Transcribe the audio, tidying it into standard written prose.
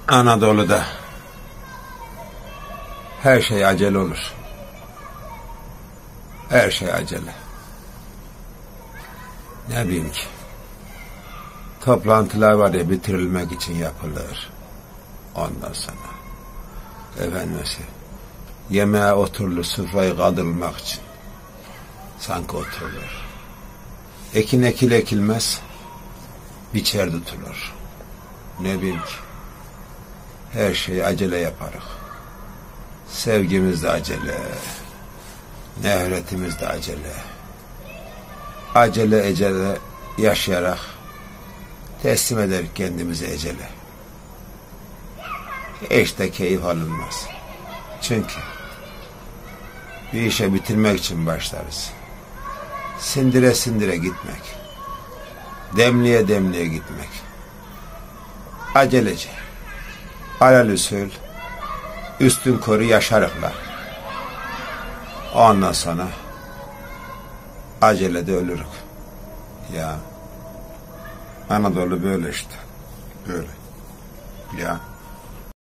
Anadolu'da her şey acele olur. Her şey acele. Ne bileyim ki. Toplantılar var ya, bitirilmek için yapılır. Ondan sonra efendim yemeğe oturulur, sofrayı kaldırılmak için. Sanki oturulur. Ekin ekilmez, biçer tutulur. Ne bileyim ki. Her şeyi acele yaparız. Sevgimiz de acele. Nefretimiz de acele. Acele yaşayarak teslim eder kendimizi ecele. Hiç de keyif alınmaz. Çünkü bir işe bitirmek için başlarız. Sindire sindire gitmek. Demliğe demliğe gitmek. Acelece. Alelüsül üstün koru yaşarıklar. Ondan sonra acelede ölürük. Ya Anadolu böyle işte. Böyle. Ya.